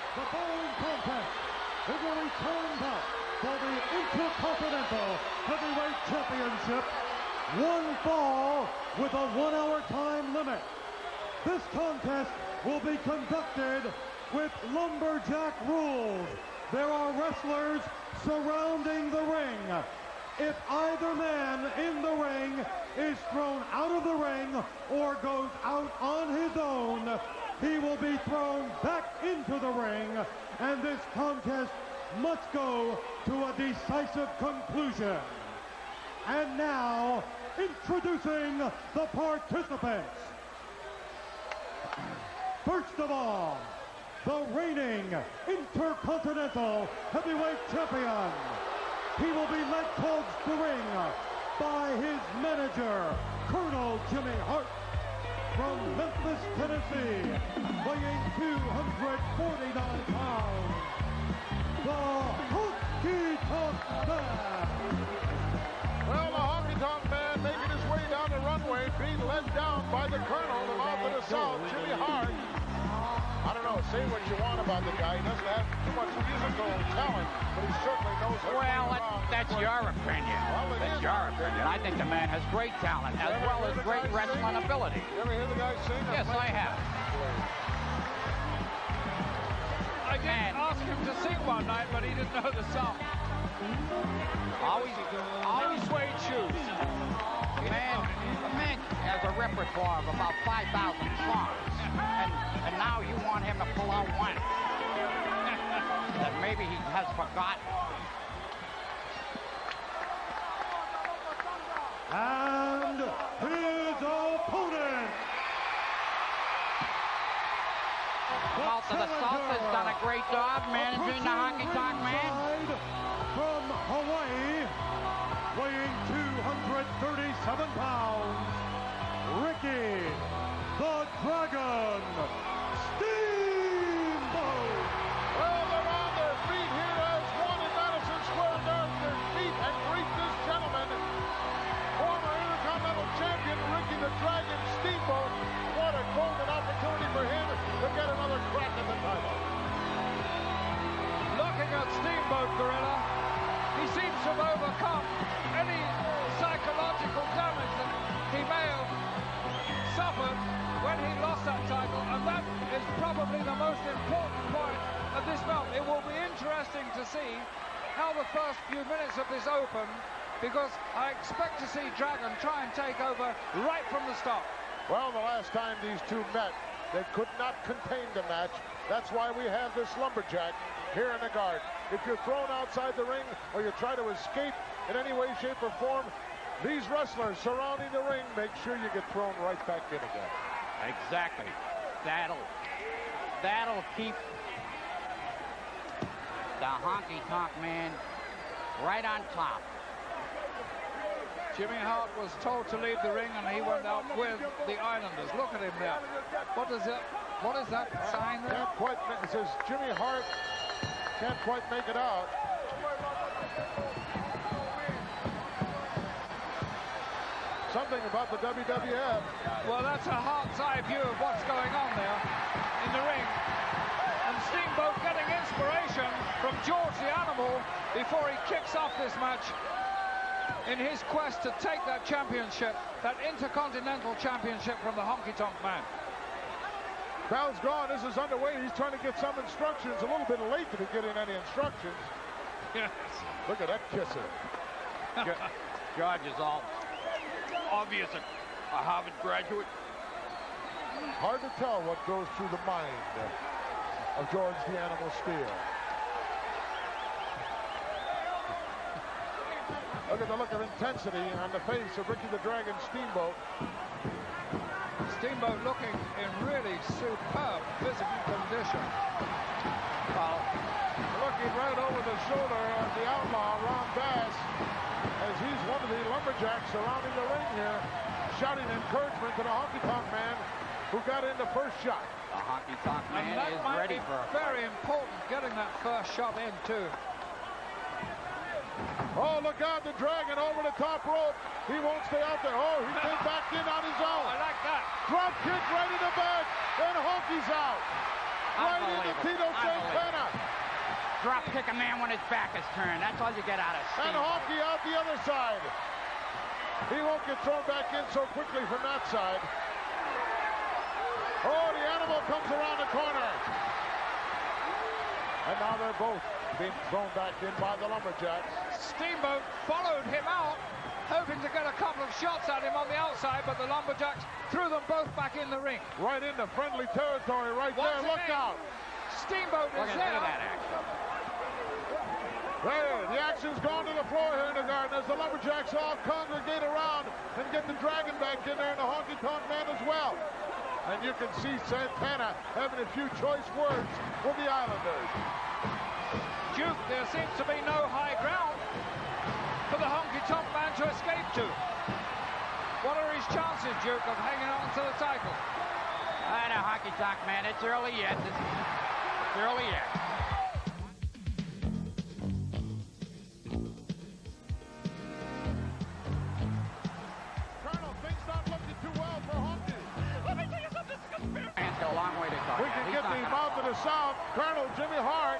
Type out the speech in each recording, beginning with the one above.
the following contest is a return bout for the Intercontinental Heavyweight Championship. One fall with a 1 hour time limit. This contest will be conducted with lumberjack rules. There are wrestlers surrounding the ring. If either man in the ring is thrown out of the ring or goes out on his own, he will be thrown back into the ring, and this contest must go to a decisive conclusion. And now, introducing the participants. First of all, the reigning Intercontinental Heavyweight Champion. He will be led towards the ring by his manager, Colonel Jimmy Hart, from Memphis, Tennessee, weighing 249 pounds. The Honky Tonk Man. Well, the Honky Tonk Man making his way down the runway, being led down by the Colonel, the mouth of the South, Jimmy Hart. I don't know, say what you want about the guy. He doesn't have too much musical talent, but he certainly knows what that's your opinion. Well, that's your opinion. I think the man has great talent as well as great wrestling ability. You ever hear the guy sing? Yes, I have. I did ask him to sing one night, but he didn't know the song. Always suede shoes. The man has a repertoire of about 5,000 songs. And now you want him to pull out one that maybe he has forgotten. And his opponent. Mouth of the South has done a great job managing the Honky Tonk Man. From Hawaii, weighing 237 pounds, Ricky the Dragon Steamboat. Well, they're on their feet here as one in Madison Square Garden. Their feet and greet this gentleman, former Intercontinental Champion Ricky the Dragon Steamboat. What a golden opportunity for him to get another crack at the title. Looking at Steamboat, Gorilla, he seems to have overcome any psychological damage that he may have suffered when he lost that title, and that is probably the most important point of this bout. It will be interesting to see how the first few minutes of this open, because I expect to see Dragon try and take over right from the start. Well, the last time these two met, they could not contain the match. That's why we have this lumberjack here in the guard. If you're thrown outside the ring or you try to escape in any way, shape, or form, these wrestlers surrounding the ring make sure you get thrown right back in again. Exactly. That'll keep the Honky Tonk Man right on top. Jimmy Hart was told to leave the ring, and he went out with the Islanders. Look at him there. What is that sign there? Can't quite, it says Jimmy Hart can't quite make it out. Something about the WWF. Well, that's a heart's eye view of what's going on there in the ring. And Steamboat getting inspiration from George the Animal before he kicks off this match in his quest to take that championship, that Intercontinental Championship from the Honky Tonk Man. Crowd's gone. This is underway. He's trying to get some instructions. A little bit late to be getting any instructions. Yes. Look at that kissing. George is all obvious a Harvard graduate. Hard to tell what goes through the mind of George the Animal Steele. Look at the look of intensity on the face of Ricky the Dragon Steamboat. Steamboat looking in really superb physical condition. Well, looking right over the shoulder of the outlaw, Ron Bass, as he's one of the lumberjacks surrounding the ring here, shouting encouragement to the Honky Tonk Man who got in the first shot. The Honky Tonk Man And that is might ready be for a very important, getting that first shot in too. Oh, look out, the Dragon over the top rope. He won't stay out there. Oh, he came back in on his own. I like that. Drop kick right in the back, and Honky's out. Right into Tito St. drop kick a man when his back is turned. That's all you get out of Steamboat. And Honky out the other side. He won't get thrown back in so quickly from that side. Oh, the animal comes around the corner. And now they're both being thrown back in by the Lumberjacks. Steamboat followed him out, hoping to get a couple of shots at him on the outside, but the Lumberjacks threw them both back in the ring. Right into friendly territory right there. Look out. Steamboat is there. Look at that action. There, the action's gone to the floor here in the garden as the Lumberjacks all congregate around and get the Dragon back in there and the Honky Tonk Man as well. And you can see Santana having a few choice words with the Islanders. Duke, there seems to be no high ground for the Honky Tonk Man to escape to. What are his chances, Duke, of hanging on to the title? I know, Honky Tonk Man, it's early yet. It's early yet. Colonel, things not looking too well for Honky. Let me tell you something. This is conspiracy. Man's got a long way to go. We can get the mouth of the South. Colonel Jimmy Hart.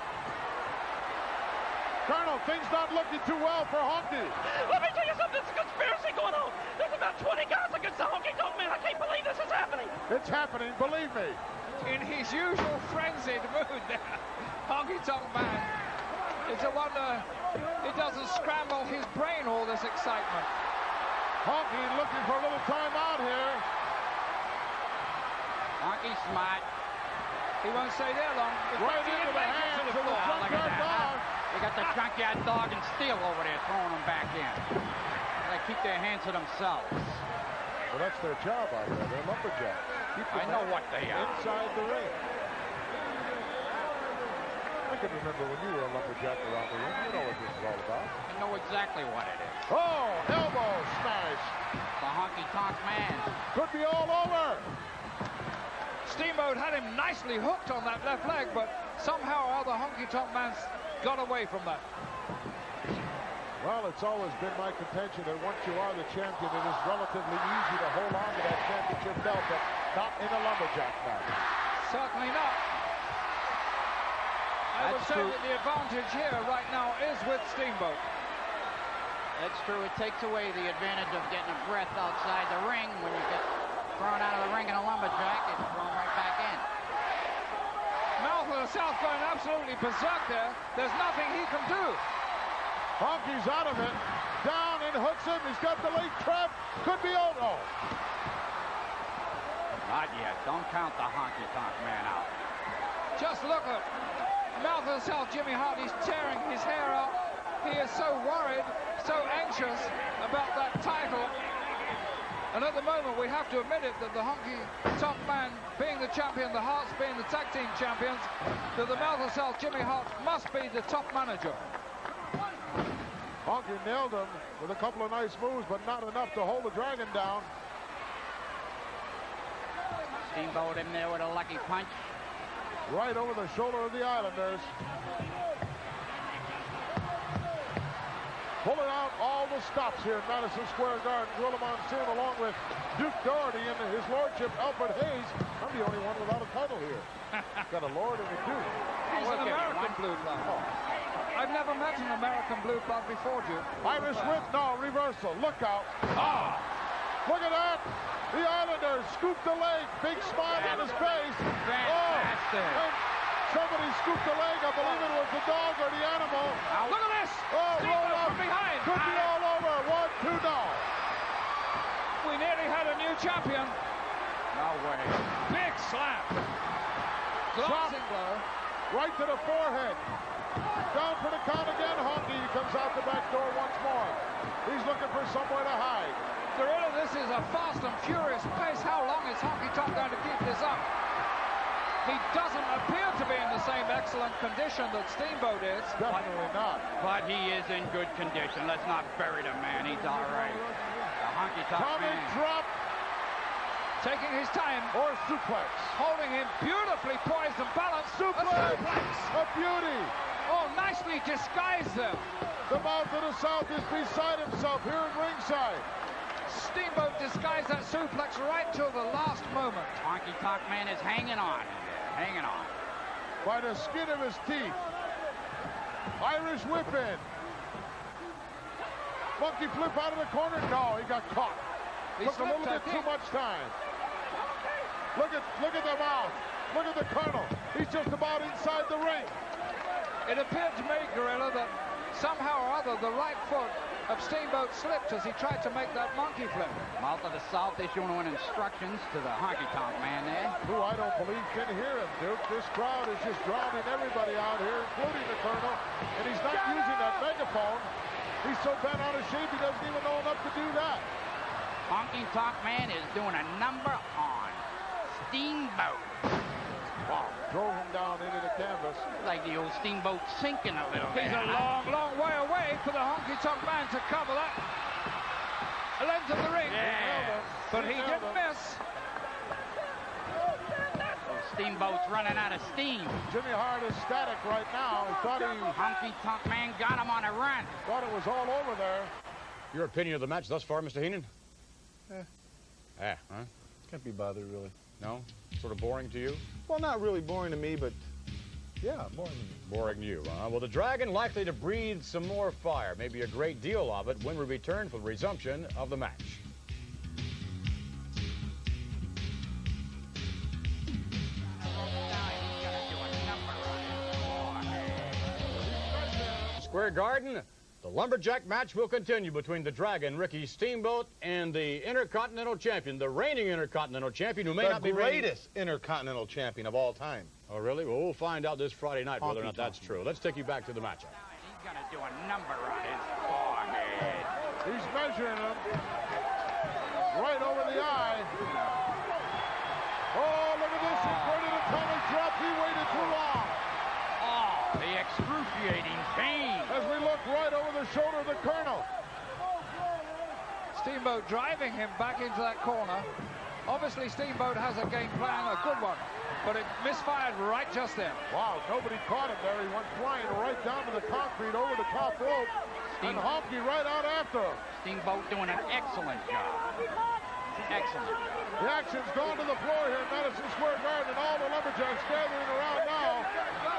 Colonel, things not looking too well for Honky. Let me tell you something. There's a conspiracy going on. There's about 20 guys against the Honky Tonk Man. I can't believe this is happening. It's happening, believe me. In his usual frenzied mood there, Honky Tonk Man. It's a wonder it doesn't scramble his brain, all this excitement. Honky looking for a little time out here. Honky's smart. He won't stay there long. Right into the hands of the Look at junkyard that. dog. They got the junkyard dog and Steel over there throwing them back in. They keep their hands to themselves. Well, that's their job out there. They're lumberjacks. Keep I know what they are. inside the ring. I can remember when you were a lumberjack around the ring. You know what this is all about. I know exactly what it is. Oh, elbow smash. The Honky Tonk Man. Could be all over. Steamboat had him nicely hooked on that left leg, but somehow or other Honky Tonk Man's got away from that. Well, it's always been my contention that once you are the champion, it is relatively easy to hold on to that championship belt, but not in a lumberjack match. Certainly not. I would say that the advantage here right now is with Steamboat. That's true. It takes away the advantage of getting a breath outside the ring. When you get thrown out of the ring in a lumberjack, it's thrown right back in. Mouth of the South going absolutely berserk there. There's nothing he can do. Honky's out of it. Down and hooks him. He's got the leg trap. Could be out. Oh. Not yet. Don't count the Honky Tonk Man out. Just look at Mouth of the South, Jimmy Hart. He's tearing his hair out. He is so worried, so anxious about that title. And at the moment, we have to admit it, that the Honky Tonk Man being the champion, the Harts being the tag team champions, that the Mouth of the South, Jimmy Hart, must be the top manager. Honky nailed him with a couple of nice moves, but not enough to hold the Dragon down. Steamboat in there with a lucky punch. Right over the shoulder of the Islanders. Pulling out all the stops here in Madison Square Garden. Gorilla Monsoon along with Duke Doherty and his lordship Alfred Hayes. I'm the only one without a title here. Got a lord and a duke. He's an American blue blood. I've never met an American blue blood before, Duke. Irish whip, no, reversal. Look out. Ah! Look at that. The Islanders scooped the leg. Big smile on his face. Fantastic. Oh, and somebody scooped the leg. I believe it was the dog or the animal. Look at this. Oh, roll up. From behind. Could be all over. 1, 2, no. We nearly had a new champion. No way. Big slap. Glancing blow. Right to the forehead. Down for the count again. Honky comes out the back door once more. He's looking for somewhere to hide. Gorilla, this is a fast and furious pace. How long is Honky Tonk going to keep this up? He doesn't appear to be in the same excellent condition that Steamboat is. Definitely not. But he is in good condition. Let's not bury the man. He's all right. The Honky Tonk Coming Man. drop Taking his time. or suplex. Holding him beautifully poised and balanced. Suplex. A suplex. A beauty. Oh, nicely disguised there. The Mouth of the South is beside himself here at ringside. Steamboat disguised that suplex right till the last moment. Honky Tonk Man is hanging on. Hanging on. By the skin of his teeth. Irish whip in. Monkey flip out of the corner. No, he got caught. Took a little bit too much time. Look at the mouth. Look at the Colonel. He's just about inside the ring. It appeared to me, Gorilla, that somehow or other the right foot of Steamboat slipped as he tried to make that monkey flip. Mouth of the South issuing instructions to the Honky Tonk Man there. Who I don't believe can hear him, Duke. This crowd is just drowning everybody out here, including the Colonel, and he's not using that megaphone. He's so bent out of shape he doesn't even know enough to do that. Honky Tonk Man is doing a number on Steamboat. Wow, drove him down into the canvas. Like the old Steamboat sinking a little bit. He's a long, long way away for the Honky Tonk Man to cover that. A length of the ring. Yeah. But he didn't miss. Steamboat's running out of steam. Jimmy Hart is static right now. He thought Honky Tonk Man got him on a run. Thought it was all over there. Your opinion of the match thus far, Mr. Heenan? Huh? Can't be bothered, really. No? Sort of boring to you? Well, not really boring to me, but yeah, boring to me. Boring to you, huh? Well, the Dragon likely to breathe some more fire, maybe a great deal of it, when we return for the resumption of the match. Square Garden, the lumberjack match will continue between the Dragon, Ricky Steamboat, and the Intercontinental Champion, the reigning Intercontinental Champion, who may not be the greatest Intercontinental Champion of all time. Oh, really? Well, we'll find out this Friday night whether or not that's true. Let's take you back to the matchup. He's going to do a number on his forehead. He's measuring him right over the eye. Oh, look at this. Inverted atomic drop. He waited too long. Oh, the excruciating pain. As we look right over the shoulder of the Colonel. Steamboat driving him back into that corner. Obviously, Steamboat has a game plan, a good one, but it misfired right just then. Wow, nobody caught him there. He went flying right down to the concrete over the top rope. And Honky right out after him. Steamboat doing an excellent job. Excellent. The action's gone to the floor here at Madison Square Garden, and all the lumberjacks gathering around now.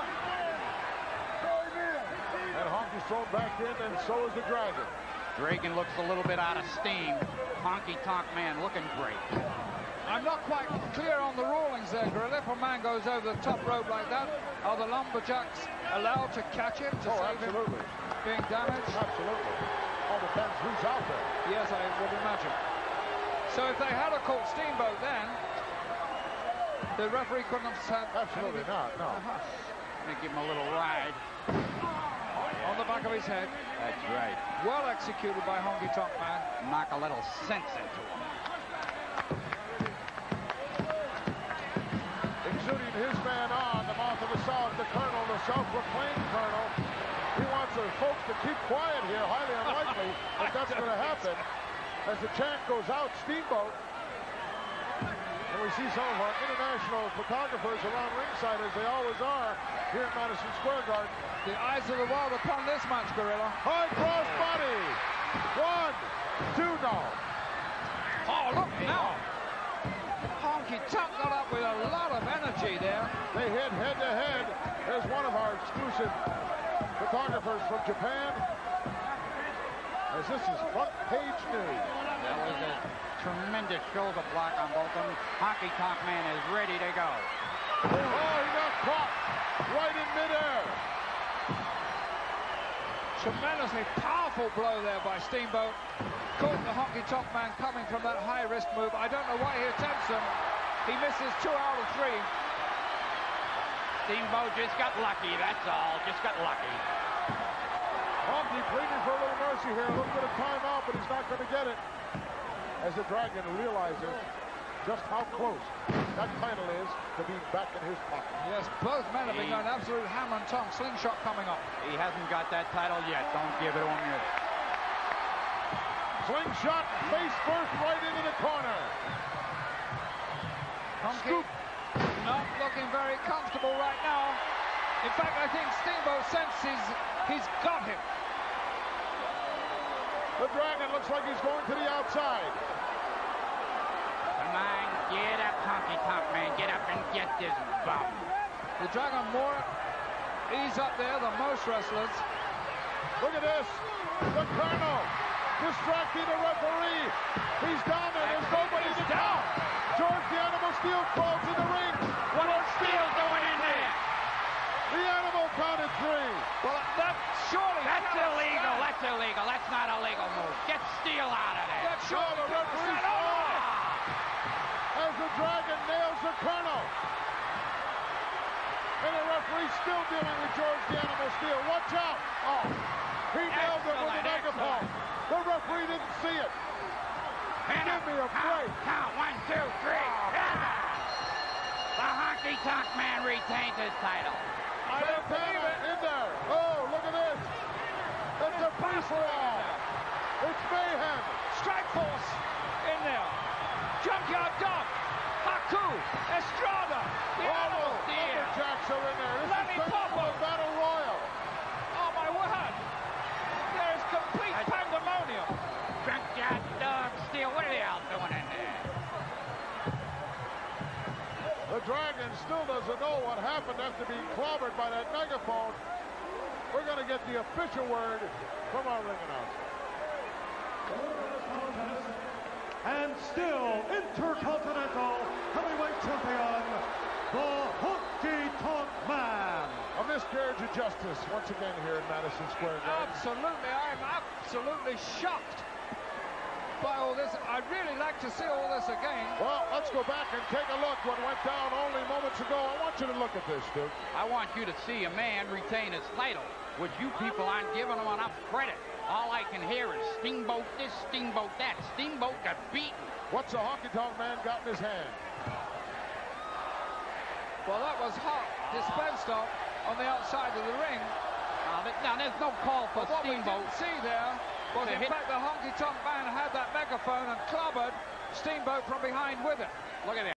And Honky's thrown back in, and so is the Dragon. Dragon looks a little bit out of steam. Honky Tonk Man looking great. I'm not quite clear on the rulings there, Gorilla. If a man goes over the top rope like that, are the lumberjacks allowed to catch him to save absolutely. him being damaged? Absolutely. All depends who's out there. Yes, I would imagine. So if they had a caught Steamboat then, the referee couldn't have said... Absolutely not, no. Gonna give him a little ride. On the back of his head. That's right. Well executed by Honky Tonk Man. Knock a little sense into him. Exuding his man on, the mouth of the South, the Colonel, the self-proclaimed Colonel. He wants the folks to keep quiet here. Highly unlikely that that's going to happen. As the chant goes out, Steamboat. And we see some of our international photographers around ringside, as they always are, here at Madison Square Garden. The eyes of the world upon this match, Gorilla. High cross body. 1, 2, no. Oh, look now. Honky Tonk got up with a lot of energy there. They hit head-to-head. There's one of our exclusive photographers from Japan. As this is front page news. That was a tremendous shoulder block on both of them. Honky Tonk Man is ready to go. Oh, he got caught right in midair. Tremendously powerful blow there by Steamboat. Caught the Honky Tonk Man coming from that high-risk move. I don't know why he attempts them. He misses 2 out of 3. Steamboat just got lucky, that's all. Just got lucky. Honky pleading for a little mercy here. A little bit of time out, but he's not going to get it. As the Dragon realizes just how close that title is to being back in his pocket. Yes, both men have been going absolute hammer and tongue. Slingshot coming up. He hasn't got that title yet. Don't give it to him yet. Slingshot face first right into the corner. Honky not looking very comfortable right now. In fact, I think Steamboat senses he's got him. The Dragon looks like he's going to the outside. Come on, get up, Honky Tonk Man. Get up and get this bum. The Dragon more He's up there, the most wrestlers. Look at this. The Colonel distracting the referee. He's down there. There's nobody to count. George the Animal Steel crawls in the ring. What is Steel doing in there? The Animal counted 3. Well, that's surely... That's illegal. That's illegal. That's not a legal move. Get Steel out of there. That's surely... The referee as the Dragon nails the Colonel. And the referee still dealing with George the Animal Steel. Watch out. Oh, he nailed it with the megaphone. The referee didn't see it. Give me a break. Count. 1, 2, 3. The Honky Tonk Man retains his title. I don't believe it. In there. Oh, look at this. It's a free-for-all. It's mayhem. Strike Force in there. Junkyard Dog. Haku. Estrada. The Animal. Lumberjacks are in there. This Lenny is Popo. a battle royal. Oh, my word. There's complete pandemonium. Junkyard Dog, Steel. What are they all doing in there? The Dragon still doesn't know what happened after being clobbered by that megaphone. We're going to get the official word from our ring announcer. And still Intercontinental Heavyweight Champion, the Honky Tonk Man. A miscarriage of justice once again here in Madison Square Garden. Absolutely. I'm absolutely shocked by all this. I'd really like to see all this again. Well, let's go back and take a look what went down only moments ago. I want you to look at this, Duke. I want you to see a man retain his title, which you people aren't giving him enough credit. All I can hear is Steamboat this, Steamboat that. Steamboat got beaten. What's the Honky Tonk Man got in his hand? Well, that was hot, dispensed of on the outside of the ring. Now, there's no call for But what we Steamboat. didn't see there was, in fact, the Honky Tonk Man had that megaphone and clobbered Steamboat from behind with it. Look at that.